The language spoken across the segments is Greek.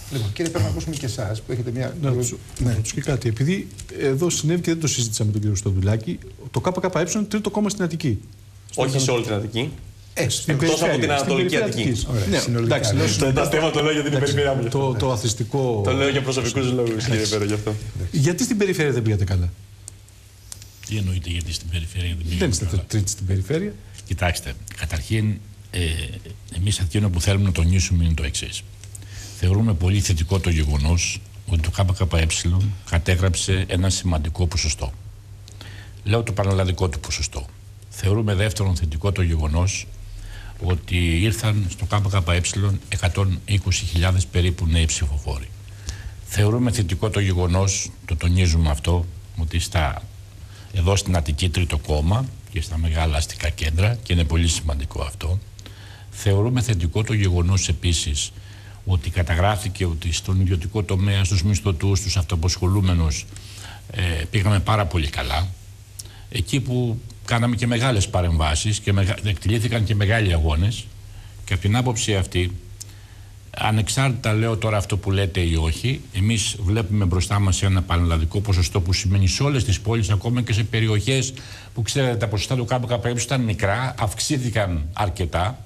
Λοιπόν, κύριε, πρέπει να ακούσουμε και εσάς που έχετε μια. Να ρωτήσω και κάτι. Επειδή εδώ συνέβη και δεν το συζήτησα με τον κύριο Στοδουλάκη, το ΚΚΕ είναι τρίτο κόμμα στην Αττική. Όχι σε όλη την Αττική. Εκτός από την Ανατολική Αττική. Εντάξει, το θέμα το λέω για την περιφέρεια μου. Το αθληστικό. Το λέω για προσωπικούς λόγους, κύριε Πέρο, γι' αυτό. Γιατί στην περιφέρεια δεν πήγατε καλά? Τι εννοείται γιατί στην περιφέρεια δεν πήγατε καλά? Δεν είστε τρίτη στην περιφέρεια. Κοιτάξτε, καταρχήν, εμείς εκείνο που θέλουμε να τονίσουμε είναι το εξής. Θεωρούμε πολύ θετικό το γεγονός ότι το ΚΚΕ κατέγραψε ένα σημαντικό ποσοστό. Λέω το πανελλαδικό του ποσοστό. Θεωρούμε δεύτερον θετικό το γεγονός ότι ήρθαν στο ΚΚΕ 120.000 περίπου νέοι ψηφοφόροι. Θεωρούμε θετικό το γεγονός, το τονίζουμε αυτό, ότι εδώ στην Αττική τρίτο κόμμα και στα μεγάλα αστικά κέντρα, και είναι πολύ σημαντικό αυτό. Θεωρούμε θετικό το γεγονός επίσης ότι καταγράφηκε ότι στον ιδιωτικό τομέα, στους μισθωτούς, στους αυτοαπασχολούμενους πήγαμε πάρα πολύ καλά. Εκεί που κάναμε και μεγάλες παρεμβάσεις και εκτελήθηκαν και μεγάλοι αγώνες, και από την άποψη αυτή, ανεξάρτητα λέω τώρα αυτό που λέτε ή όχι, εμείς βλέπουμε μπροστά μας ένα πανελλαδικό ποσοστό που σημαίνει σε όλες τις πόλεις, ακόμα και σε περιοχές που ξέρετε τα ποσοστά του ΚΚΕ ήταν μικρά, αυξήθηκαν αρκετά,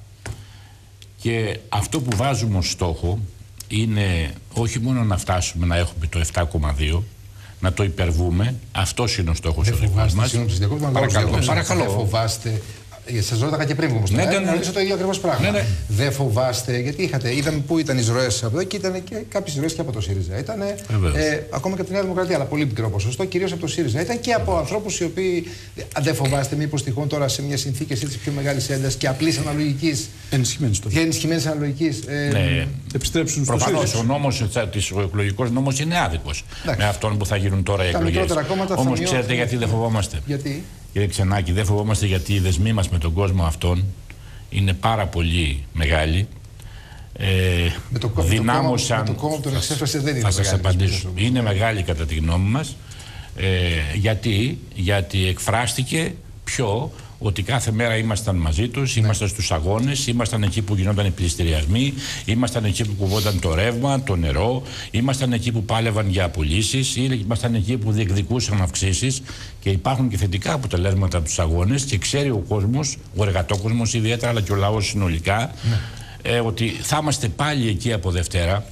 και αυτό που βάζουμε ως στόχο είναι όχι μόνο να φτάσουμε να έχουμε το 7,2, να το υπερβούμε. Αυτός είναι ο στόχος ο δικός μας. Παρακαλώ. Δεν φοβάστε. Σας ρώταγα και πριν όμως. Να ρωτήσω το ίδιο ακριβώς πράγμα. Δεν φοβάστε, γιατί είδαμε πού ήταν οι ροές από εδώ και ήταν και κάποιες ροές και από το ΣΥΡΙΖΑ. Ήταν ακόμα και από τη Νέα Δημοκρατία, αλλά πολύ μικρό ποσοστό, κυρίως από το ΣΥΡΙΖΑ. Ήταν και από ανθρώπους οι οποίοι δεν φοβάστε μήπως τυχόν τώρα σε μια συνθήκη έτσι πιο μεγάλης έντασης και απλής αναλογικής. Ενισχυμένης αναλογικής. Επιστρέψουν στο ΣΥΡΙΖΑ. Προφανώς ο νόμος, ο εκλογικός νόμος είναι άδικος με αυτόν που θα γίνουν τώρα οι εκλογές. Όμως ξέρετε γιατί δεν φοβόμαστε? Γιατί? Κύριε Ξενάκη, δεν φοβόμαστε γιατί οι δεσμοί μας με τον κόσμο αυτόν είναι πάρα πολύ μεγάλοι. Δυνάμωσαν. Με το κόμμα που τον εξέφρασε δεν είναι θα σας απαντήσω. Όμως. Είναι μεγάλη κατά τη γνώμη μας. Γιατί εκφράστηκε ότι κάθε μέρα ήμασταν μαζί τους, ήμασταν στους αγώνες, ήμασταν εκεί που γινόταν οι πληστηριασμοί, ήμασταν εκεί που κουβόταν το ρεύμα, το νερό, ήμασταν εκεί που πάλευαν για απολύσεις, ήμασταν εκεί που διεκδικούσαν αυξήσεις, και υπάρχουν και θετικά αποτελέσματα από τους αγώνες, και ξέρει ο κόσμος, ο εργατόκοσμος ιδιαίτερα, αλλά και ο λαός συνολικά, ότι θα είμαστε πάλι εκεί από Δευτέρα,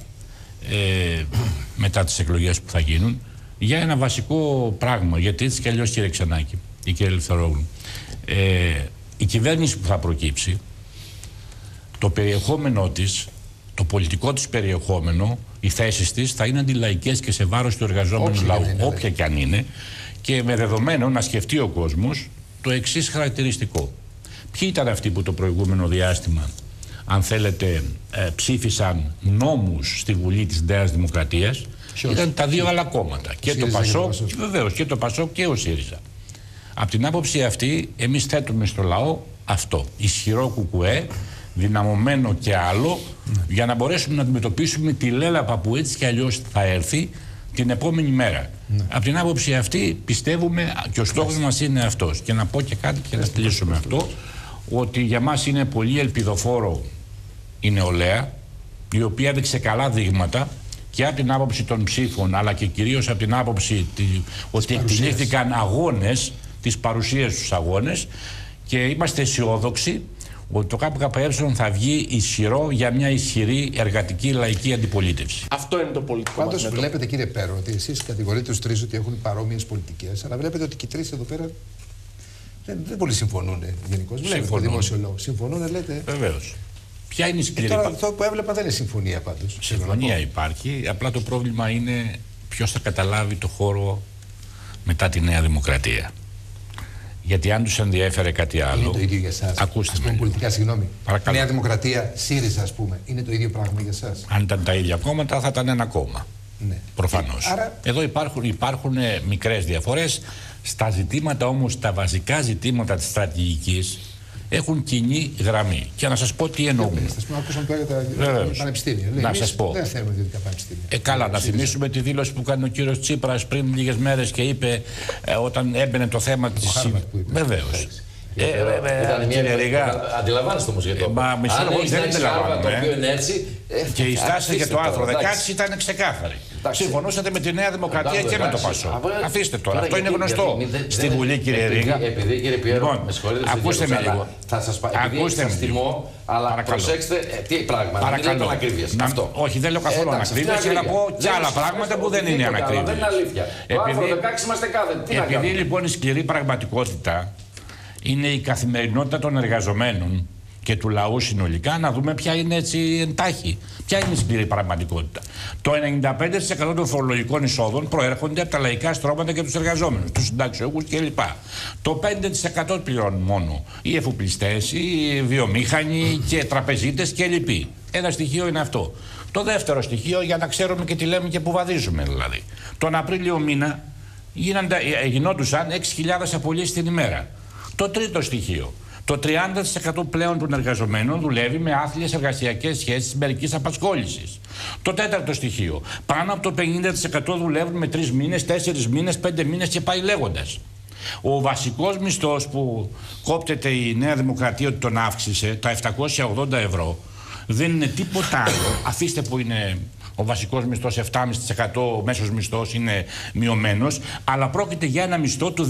μετά τις εκλογές που θα γίνουν, για ένα βασικό πράγμα. Γιατί έτσι κι αλλιώς, κύριε Ξενάκη ή κύριε Ελευθερόγλου, η κυβέρνηση που θα προκύψει, το περιεχόμενό της, το πολιτικό της περιεχόμενο, οι θέσεις της θα είναι αντιλαϊκές και σε βάρος του εργαζόμενου λαού, όποια κι αν είναι, και με δεδομένο να σκεφτεί ο κόσμος το εξής χαρακτηριστικό. Ποιοι ήταν αυτοί που το προηγούμενο διάστημα, αν θέλετε, ψήφισαν νόμους στη Βουλή της Νέας Δημοκρατίας? Ήταν τα δύο άλλα κόμματα, και το ΠΑΣΟΚ, βεβαίως, και το ΠΑΣΟΚ και ο ΣΥΡΙΖΑ. Από την άποψη αυτή, εμείς θέτουμε στο λαό αυτό, ισχυρό κουκουέ, δυναμωμένο και άλλο, για να μπορέσουμε να αντιμετωπίσουμε τη λέλαπα που έτσι κι αλλιώς θα έρθει την επόμενη μέρα. Από την άποψη αυτή πιστεύουμε, και ο στόχος μας είναι αυτός. Και να πω και κάτι και να κλείσουμε αυτό, ότι για μας είναι πολύ ελπιδοφόρο η νεολαία, η οποία έδειξε καλά δείγματα και από την άποψη των ψήφων, αλλά και κυρίως από την άποψη ότι εκτελήθηκαν αγώνες, τις παρουσίες στους αγώνες, και είμαστε αισιόδοξοι ότι το ΚΚΕ θα βγει ισχυρό για μια ισχυρή εργατική λαϊκή αντιπολίτευση. Αυτό είναι το πολιτικό. Πάντως βλέπετε, κύριε Πέρο, ότι εσείς κατηγορείτε τους τρεις ότι έχουν παρόμοιες πολιτικές, αλλά βλέπετε ότι και οι τρεις εδώ πέρα δεν πολύ συμφωνούν γενικώς. Βλέπετε το δημόσιο λόγο. Συμφωνούν, λέτε. Βεβαίως. Ποια είναι η σκληρή? Τώρα αυτό που έβλεπα δεν είναι συμφωνία πάντως. Συμφωνία υπάρχει, απλά το πρόβλημα είναι ποιος θα καταλάβει το χώρο μετά τη Νέα Δημοκρατία. Γιατί αν τους ενδιέφερε κάτι άλλο. Είναι το ίδιο για εσάς? Ακούστε με. Πολιτικά, συγγνώμη. Παρακαλώ. Νέα Δημοκρατία, ΣΥΡΙΖΑ, ας πούμε, είναι το ίδιο πράγμα για εσάς? Αν ήταν τα ίδια κόμματα, θα ήταν ένα κόμμα. Ναι. Προφανώς. Άρα... Εδώ υπάρχουν μικρές διαφορές. Στα ζητήματα όμως, τα βασικά ζητήματα της στρατηγικής έχουν κοινή γραμμή. Και να σας πω τι εννοούμε. Ακούσαμε τώρα για τα πανεπιστήμια. Να σας πω. Δεν θέλουμε ιδιωτικά πανεπιστήμια. Καλά, να θυμίσουμε τη δήλωση που κάνει ο κύριος Τσίπρας πριν λίγες μέρες και είπε όταν έμπαινε το θέμα της. Βεβαίως. Ήταν μια Ρηγά. Αντιλαμβάνεστε όμως γιατί. Αν έχεις ένα Χάρβαρντ το οποίο είναι έτσι, Και η στάση για το άρθρο 16 ήταν ξεκάθαρη. Συμφωνούσατε με τη Νέα Δημοκρατία και με το Πασό. Αφήστε τώρα. Αυτό είναι γνωστό στη Βουλή, κύριε Ρίγα. Επειδή, κύριε Πιέρο, με συγχωρείτε, ακούστε με λίγο. Θα σας πω, επειδή σας τιμώ, αλλά προσέξτε τι πράγμα. Παρακαλώ. Όχι, δεν λέω καθόλου ανακρίβειες, αλλά να πω και άλλα πράγματα που δεν είναι ανακρίβειες. Δεν είναι αλήθεια. Επειδή λοιπόν η σκληρή πραγματικότητα είναι η καθημερινότητα των εργαζομένων και του λαού συνολικά, να δούμε ποια είναι έτσι εντάχει. Ποια είναι η σκληρή πραγματικότητα. Το 95% των φορολογικών εισόδων προέρχονται από τα λαϊκά στρώματα και τους εργαζόμενους, τους συνταξιούχους κλπ. Το 5% πληρώνουν μόνο οι εφοπλιστές, οι βιομήχανοι και τραπεζίτες κλπ. Ένα στοιχείο είναι αυτό. Το δεύτερο στοιχείο, για να ξέρουμε και τι λέμε και που βαδίζουμε δηλαδή. Τον Απρίλιο μήνα γινόντουσαν 6.000 απολύσεις την ημέρα. Το τρίτο στοιχείο. Το 30% πλέον των εργαζομένων δουλεύει με άθλιες εργασιακές σχέσεις μερικής απασχόλησης. Το τέταρτο στοιχείο. Πάνω από το 50% δουλεύουν με 3 μήνες, 4 μήνες, 5 μήνες και πάει λέγοντας. Ο βασικός μισθός που κόπτεται η Νέα Δημοκρατία ότι τον αύξησε, τα 780 ευρώ, δεν είναι τίποτα άλλο. Αφήστε που είναι ο βασικός μισθός 7,5%, ο μέσος μισθός είναι μειωμένος, αλλά πρόκειται για ένα μισθό του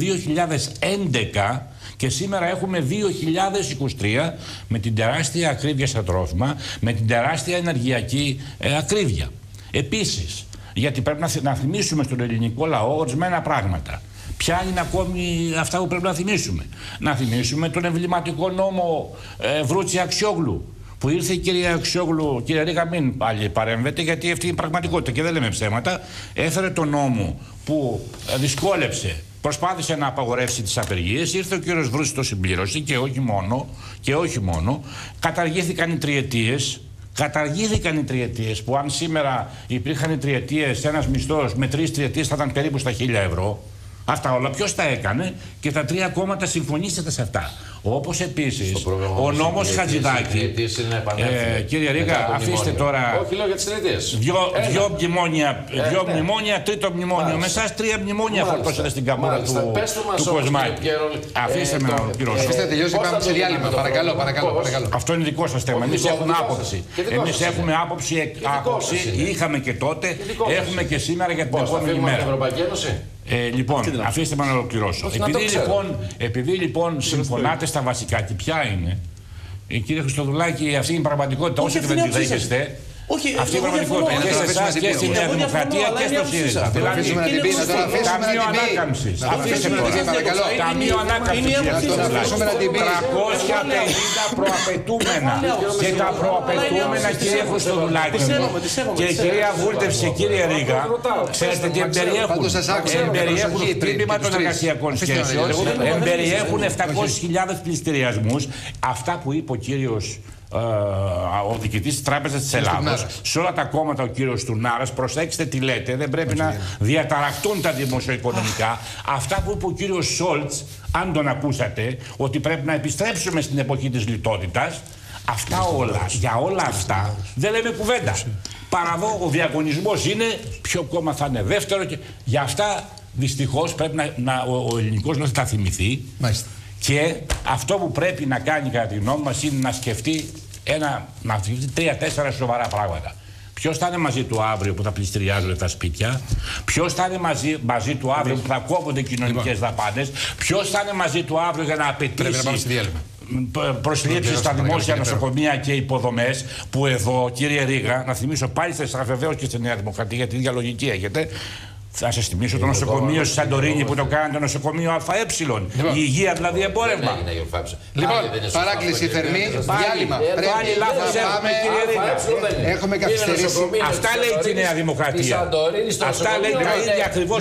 2011 και σήμερα έχουμε 2023 με την τεράστια ακρίβεια στα τρόφιμα, με την τεράστια ενεργειακή ακρίβεια. Επίσης, γιατί πρέπει να θυμίσουμε στον ελληνικό λαό ορισμένα πράγματα. Ποια είναι ακόμη αυτά που πρέπει να θυμίσουμε? Να θυμίσουμε τον εμβληματικό νόμο Βρούτση Αξιόγλου, που ήρθε η κυρία Αξιόγλου, κύριε Ρίγα, μην πάλι παρέμβετε, γιατί αυτή είναι η πραγματικότητα και δεν λέμε ψέματα. Έφερε τον νόμο που δυσκόλεψε, προσπάθησε να απαγορεύσει τις απεργίες, ήρθε ο κύριος Βρούτσης, το συμπλήρωσε και όχι μόνο, καταργήθηκαν οι τριετίες. Καταργήθηκαν οι τριετίες, που αν σήμερα υπήρχαν οι τριετίες, ένας μισθός με 3 τριετίες θα ήταν περίπου στα 1.000 ευρώ. Αυτά όλα ποιος τα έκανε και τα 3 κόμματα συμφωνήσατε σε αυτά. Όπως επίσης ο νόμος Χατζηδάκη. Κύριε Ρίγα, αφήστε τώρα. Όχι, λέω για τις τριετίες. Δυο μνημόνια, τρίτο μνημόνιο. Με εσάς 3 μνημόνια φορτώσατε στην καμπούρα του Κοσμάκη. Αφήστε με να ολοκληρώσω. Αφήστε τελειώσει, πάμε σε διάλειμμα. Παρακαλώ. Αυτό είναι δικό σας θέμα. Εμείς έχουμε άποψη. Εμείς έχουμε άποψη, είχαμε και τότε, έχουμε και σήμερα για την επόμενη μέρα. Λοιπόν, αφήστε με να ολοκληρώσω. Επειδή λοιπόν συμφωνάτε στα βασικά, και ποια είναι, κύριε Χριστοδουλάκη, αυτή είναι η πραγματικότητα, όσο και δεν τη δέχεστε. Αυτή η πραγματικότητα και σε εσάς και στη Νέα Δημοκρατία και στο ΣΥΡΙΖΑ. Δηλαδή, Ταμείο Ανάκαμψης. Αφήστε με παρακαλώ. Ταμείο Ανάκαμψης. 350 προαπαιτούμενα. Και τα προαπαιτούμενα, κύριε Χριστοδουλάκη και κυρία Βούλτευση και κύριε Ρίγα, ξέρετε τι εμπεριέχουν? Εμπεριέχουν τμήμα των εργασιακών σχέσεων. Εμπεριέχουν 700.000 πληστηριασμούς. Αυτά που είπε ο κύριος ο διοικητής της Τράπεζας της Ελλάδος, σε όλα τα κόμματα ο κύριος Τουρνάρας, προσέξτε τι λέτε, δεν πρέπει να διαταραχτούν τα δημοσιοοικονομικά. Αυτά που είπε ο κύριος Σόλτς, αν τον ακούσατε, ότι πρέπει να επιστρέψουμε στην εποχή της λιτότητας, αυτά όλα, για όλα αυτά δεν λέμε κουβέντα. Παραδό ο διαγωνισμός είναι ποιο κόμμα θα είναι δεύτερο και για αυτά δυστυχώς πρέπει ο ελληνικός λαός να τα θυμηθεί. Μάλιστα. Και αυτό που πρέπει να κάνει κατά τη γνώμη μας είναι να σκεφτεί 3-4 σοβαρά πράγματα. Ποιος θα είναι μαζί του αύριο που θα πληστηριάζονται τα σπίτια, ποιος θα είναι μαζί του αύριο που θα κόβονται κοινωνικές δαπάνες, ποιος θα είναι μαζί του αύριο για να απαιτήσει προσλήψεις στα δημόσια νοσοκομεία και υποδομές, που εδώ, κύριε Ρίγα, να θυμίσω πάλι σε εσάς βεβαίως και στη Νέα Δημοκρατία, γιατί την ίδια λογική έχετε. Θα σας θυμίσω το νοσοκομείο στη Σαντορίνη που το κάνανε το νοσοκομείο ΑΕ. Η υγεία δηλαδή εμπόρευμα. Λοιπόν, παράκληση θερμή, διάλειμμα. Πάλι λάθος έχουμε, κύριε Ρίγα. Έχουμε καθυστερήσει. Αυτά λέει και η Νέα Δημοκρατία. Αυτά λέει τα ίδια ακριβώς.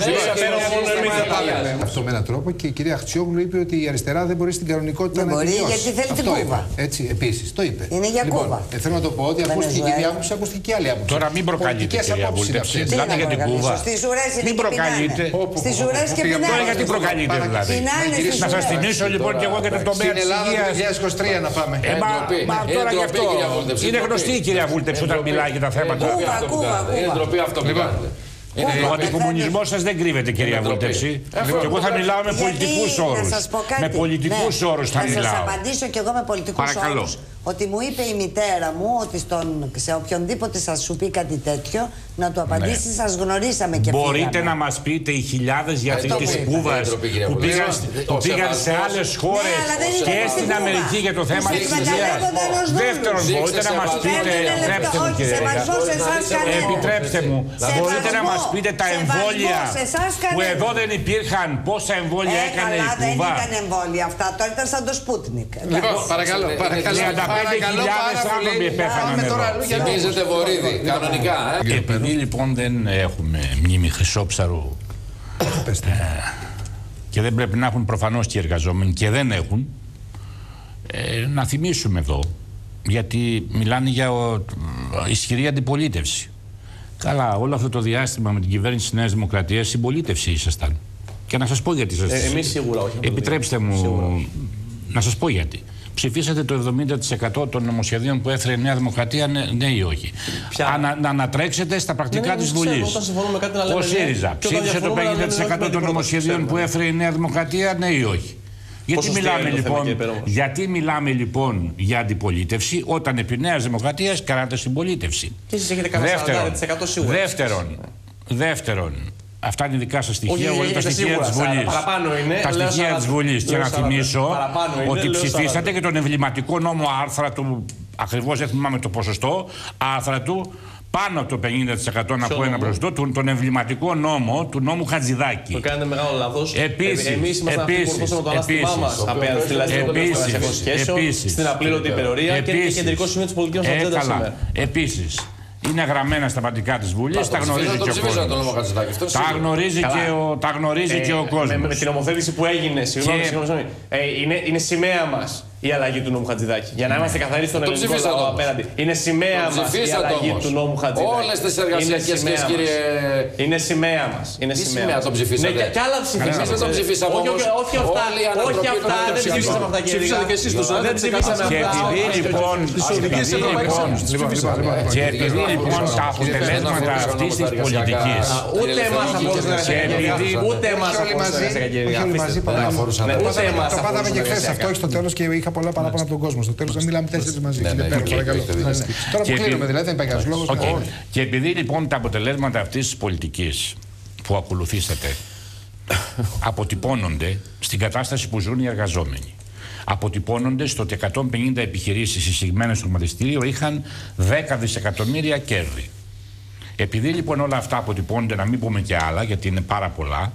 Αυτό με έναν τρόπο, και η κυρία Αξιόγλου είπε ότι η αριστερά δεν μπορεί στην κανονικότητα να τελειώσει. Γιατί θέλει την Κούβα. Έτσι, επίσης, το είπε. Είναι για Κούβα. Θέλω να το πω ότι ακούστηκε η κυρία άποψη, ακούστηκε και άλλη άποψη. Τώρα μην προκαλείτε, κυρία Βούλτευση. Μιλάτε για την Κούβα. Μην προκαλείτε. Στις ουρές και πεινάνε. Τώρα γιατί προκαλείτε δηλαδή? Να σας θυμίσω λοιπόν και εγώ και το τομέα της υγείας. 2023 να πάμε. Μα τώρα γι' αυτό είναι γνωστή η κυρία Βούλτευση όταν μιλάει για τα θέματα. Είναι ντροπή αυτό που κάνετε. Ο αντικομουνισμός σας δεν κρύβεται, κυρία Βούλτευση. Και εγώ θα μιλάω με πολιτικούς όρους. Με πολιτικούς όρους θα μιλάω. Θα σας απαντήσω κι εγώ με πολιτικούς όρους. ότι μου είπε η μητέρα μου ότι σε οποιονδήποτε σας σου πει κάτι τέτοιο, να του απαντήσει, ναι. Σας γνωρίσαμε και μπορείτε φύγαμε. να μας πείτε οι χιλιάδες γιατροί της Κούβας που πήγαν σε άλλες χώρες και στην Αμερική για το θέμα της υγείας. Δεύτερον, μπορείτε να μας πείτε, επιτρέψτε μου, μπορείτε να μας πείτε τα εμβόλια που εδώ δεν υπήρχαν, πόσα εμβόλια έκανε η Κούβα. Δεν ήταν εμβόλια αυτά, τώρα ήταν σαν το Σπούτνικ. Λοιπόν, παρακαλώ. 35.000 άνθρωποι επέφαναν εδώ. Θυμίζετε Βορύδη, κανονικά. Επειδή λοιπόν δεν έχουμε μνήμη χρυσόψαρου και δεν πρέπει να έχουν προφανώς και οι εργαζόμενοι και δεν έχουν, να θυμίσουμε εδώ, γιατί μιλάνε για ισχυρή αντιπολίτευση. Καλά, όλο αυτό το διάστημα με την κυβέρνηση της Νέας Δημοκρατίας συμπολίτευση ήσασταν. Και να σας πω γιατί σας... Εμείς σίγουρα όχι. Επιτρέψτε μου σίγουρα. Να σας πω γιατί. Ψηφίσατε το 70% των νομοσχεδίων που έφερε η Νέα Δημοκρατία, ναι ή όχι. Να ανατρέξετε στα πρακτικά της Βουλής. Ο ΣΥΡΙΖΑ ψήφισε το 50% των νομοσχεδίων που έφερε η Νέα Δημοκρατία, ναι ή όχι. Γιατί μιλάμε λοιπόν για αντιπολίτευση όταν επί Νέας Δημοκρατίας κάνατε συμπολίτευση. Και εσείς έχετε κάνει 40% σίγουρα. Δεύτερον, αυτά είναι δικά σας στοιχεία, όλα τα στοιχεία της Βουλής. Τα στοιχεία της Βουλής. Και να θυμίσω ότι ψηφίσατε και τον εμβληματικό νόμο άρθρα του, ακριβώς δεν θυμάμαι το ποσοστό, άρθρα του, πάνω από το 50% να πω ένα ποσοστό, τον εμβληματικό νόμο του νόμου Χατζηδάκη. Το κάνετε μεγάλο λάθος. Επίσης, εμείς ήμασταν αυτοί που φορτώσαμε το ανάστημά μας απέναντι στην απλήρωτη υπερορία και είναι κεντρικό σημείο της πολιτικής μας ατζέντας σήμερα. Επίσης, είναι γραμμένα στα παντικά της Βουλής, τα γνωρίζει και ο κόσμος. Τα γνωρίζει και ο κόσμος. Με την νομοθέτηση που έγινε, συγγνώμη, είναι σημαία μας η αλλαγή του νόμου Χατζηδάκη. Για να είμαστε καθαροί στον ελληνικό λαό απέναντι. Είναι σημαία μας η αλλαγή του νόμου Χατζηδάκη. Όλες τις εργασιακές σχέσεις, κύριε. Είναι σημαία μας. Είναι σημαία. Το ψηφίσατε. Ναι, κι άλλα ψηφίσατε. Δεν το ψηφίσαμε. Όχι αυτά. Όχι αυτά. Δεν ψηφίσαμε αυτά, κύριε. Ψηφίσατε και εσείς το 40%. Και επειδή λοιπόν τα αποτελέσματα αυτής της πολιτικής. Ούτε εμάς ούτε εμάς το πάθαμε και χθες αυτό, όχι στο τέλος, και είχα πολλά παράπονα από τον κόσμο. Στο τέλος δεν μιλάμε 4 μαζί. Τώρα που κλείνουμε, δηλαδή δεν υπάρχει κανένας λόγος. Και επειδή λοιπόν τα αποτελέσματα αυτής της πολιτικής που ακολουθήσατε αποτυπώνονται στην κατάσταση που ζουν οι εργαζόμενοι. Αποτυπώνονται στο ότι 150 επιχειρήσεις εισηγμένες στο χρηματιστήριο είχαν 10 δισεκατομμύρια κέρδη. Επειδή λοιπόν όλα αυτά αποτυπώνονται, να μην πούμε και άλλα, γιατί είναι πάρα πολλά,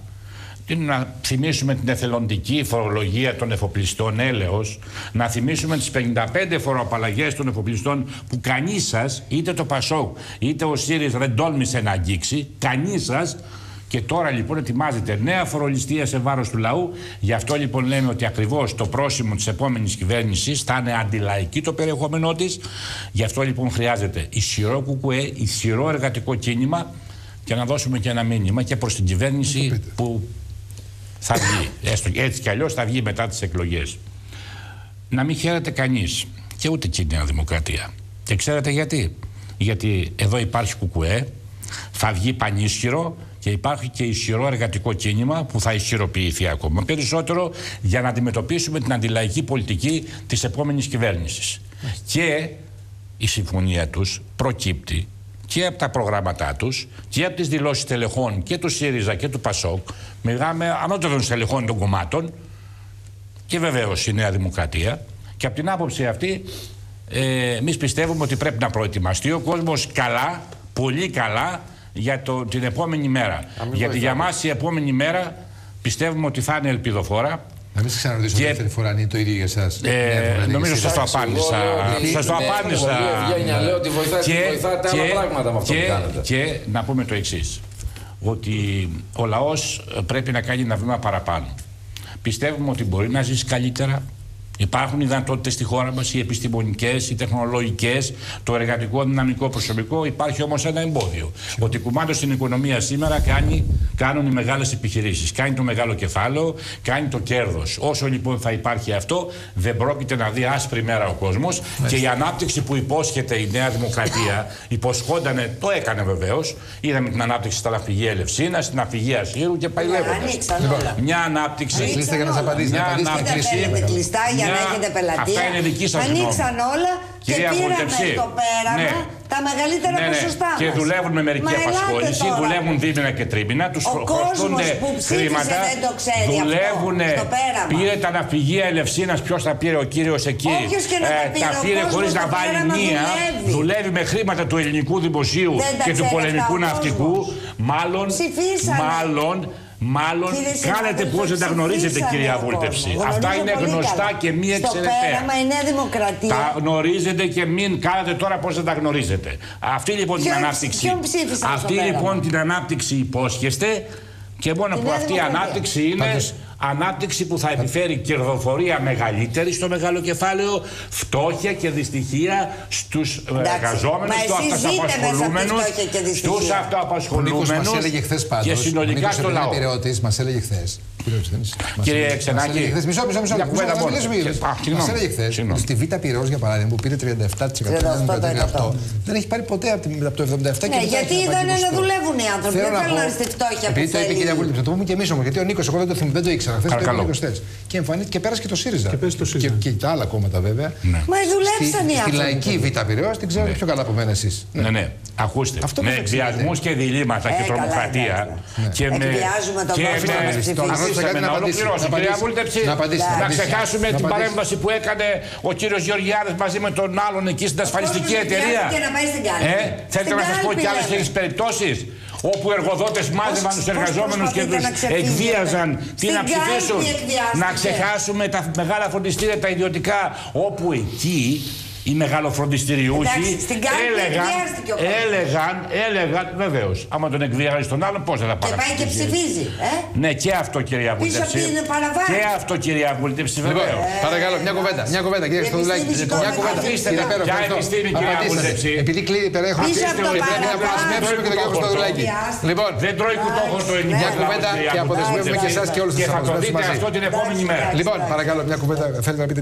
να θυμίσουμε την εθελοντική φορολογία των εφοπλιστών έλεος, να θυμίσουμε τις 55 φοροαπαλλαγές των εφοπλιστών που κανείς σας, είτε το Πασόκ είτε ο ΣΥΡΙΖΑ δεν τόλμησε να αγγίξει, κανείς σας. Και τώρα λοιπόν ετοιμάζεται νέα φορολιστία σε βάρος του λαού. Γι' αυτό λοιπόν λέμε ότι ακριβώς το πρόσημο της επόμενης κυβέρνησης θα είναι αντιλαϊκή το περιεχόμενό της. Γι' αυτό λοιπόν χρειάζεται ισχυρό κουκουέ, ισχυρό εργατικό κίνημα, και να δώσουμε και ένα μήνυμα και προς την κυβέρνηση που θα βγει, έστω έτσι κι αλλιώς θα βγει μετά τις εκλογές. Να μην χαίρεται κανείς, και ούτε και η Νέα Δημοκρατία. Και ξέρετε γιατί? Γιατί εδώ υπάρχει κουκουέ, θα βγει πανίσχυρο, και υπάρχει και ισχυρό εργατικό κίνημα που θα ισχυροποιηθεί ακόμα περισσότερο για να αντιμετωπίσουμε την αντιλαϊκή πολιτική της επόμενης κυβέρνησης. Και η συμφωνία τους προκύπτει και από τα προγράμματά τους και από τις δηλώσεις τελεχών και του ΣΥΡΙΖΑ και του ΠΑΣΟΚ, μιλάμε ανώτερων τελεχών των κομμάτων, και βεβαίως η Νέα Δημοκρατία. Και από την άποψη αυτή, εμείς πιστεύουμε ότι πρέπει να προετοιμαστεί ο κόσμος καλά, πολύ καλά, για την επόμενη μέρα. Γιατί για μας η επόμενη μέρα πιστεύουμε ότι θα είναι ελπιδοφόρα. Να μην σας ξαναρωτήσω δεύτερη φορά, αν είναι το ίδιο για εσάς. Νομίζω σας το απάντησα. Σας το απάντησα. Λέω ότι βοηθάτε άλλα πράγματα με αυτό που κάνετε. Και να πούμε το εξής, ότι ο λαός πρέπει να κάνει ένα βήμα παραπάνω. Πιστεύουμε ότι μπορεί να ζήσει καλύτερα. Υπάρχουν οι δυνατότητες στη χώρα μας, οι επιστημονικές, οι τεχνολογικές, το εργατικό δυναμικό προσωπικό. Υπάρχει όμως ένα εμπόδιο. Ότι κουμάντο στην οικονομία σήμερα κάνουν οι μεγάλες επιχειρήσεις. Κάνει το μεγάλο κεφάλαιο, κάνει το κέρδος. Όσο λοιπόν θα υπάρχει αυτό, δεν πρόκειται να δει άσπρη μέρα ο κόσμος. Και η ανάπτυξη που υπόσχεται η Νέα Δημοκρατία, υποσχόντανε, το έκανε βεβαίως. Είδαμε την ανάπτυξη στα ναυπηγεία Ελευσίνας, στην ναυπηγεία Σύρου και πάει λέγοντας. Μια ανάπτυξη. για να έχετε πελατεία. Αυτά είναι δική σας γνώμη. Ανοίξαν όλα και πήραμε στο πέραμα τα μεγαλύτερα ποσοστά μας. Και δουλεύουν με μερική απασχόληση, δουλεύουν δίμηνα και τρίμηνα, τους χρωστούνται χρήματα. Δουλεύουν, πήρε τα ναυπηγεία Ελευσίνας, ποιος τα πήρε, ο κύριος εκεί. Τα πήρε χωρίς να βάλει μία. Δουλεύει με χρήματα του ελληνικού δημοσίου και του πολεμικού ναυτικού. Μάλλον κάνετε πώς δεν τα γνωρίζετε, κυρία Βούλτεψη. Αυτά είναι γνωστά και μη εξαιρεταία. Στο πέραμα η Νέα Δημοκρατία. Τα γνωρίζετε και μην κάνετε τώρα πώς δεν τα γνωρίζετε. Αυτή λοιπόν την ανάπτυξη. Αυτή λοιπόν την ανάπτυξη υπόσχεστε και μόνο που αυτή η ανάπτυξη είναι. Ανάπτυξη που θα επιφέρει κερδοφορία μεγαλύτερη στο μεγάλο κεφάλαιο, φτώχεια και δυστυχία στους εργαζόμενους, στους αυτοαπασχολούμενους και συνολικά στο λαό. Μας έλεγε χθες. Κύριε Ξενάκη, μισό. Μας έλεγε χθες στη Β' Πειραιώς, για παράδειγμα, που πήρε 37% δεν έχει πάρει ποτέ από το 77% και μετά. Γιατί είδανε να δουλεύουν οι άνθρωποι. Δεν θέλουν να είναι στη φτώχεια. Επειδή το είπε η κυρία Βούλτεψη, το πούμε και εμείς όμως. Γιατί ο Νίκος, εγώ δεν το ήξερα. Χθες το είπε ο Νίκος χθες. Και εμφανίστηκε και πέρασε και το ΣΥΡΙΖΑ. Και τα άλλα κόμματα βέβαια. Μα δουλέψαν οι άνθρωποι. Στη λαϊκή Β' Πειραιώς την ξέρετε πιο καλά από μένα εσείς. Ναι. Ακούστε. Με εκβιασμούς και διλήμματα και τρομοκρατία. Εκβιάζουμε τον κόσμο. Να ξεχάσουμε την παρέμβαση που έκανε ο κύριος Γεωργιάδης μαζί με τον άλλον εκεί στην ασφαλιστική εταιρεία. Θέλετε να σας πω και άλλες τέτοιες περιπτώσεις όπου οι εργοδότες μάζευαν τους εργαζόμενους και τους εκβίαζαν τι να ψηφίσουν. Να ξεχάσουμε τα μεγάλα φροντιστήρια, τα ιδιωτικά, όπου εκεί οι μεγαλοφροντιστηριούχοι έλεγαν βεβαίως. Άμα τον εκβιάζει τον άλλον, πώς θα τα παρακολουθήσει. Και πάει και ψηφίζει. Ναι, και αυτό, κυρία Βούλτεψη. Και αυτό, κυρία Βούλτεψη, βεβαίως. Παρακαλώ, μια κουβέντα, κύριε Χρυστοδουλάκη. Μια κουβέντα. Ποια επιστήμη, κυρία Βούλτεψη. Επειδή κλείνει, περέχουμε και τον κύριο Χρυστοδουλάκη. Λοιπόν, δεν τρώει κουτόχο το ελληνικό. Μια κουβέντα και αποδεσμεύουμε και εσάς και όλους τους ανθρώπους. Και θα το δείτε αυτό την επόμενη μέρα. Λοιπόν, παρακαλώ, μια κουβέντα. Θέλετε να πείτε.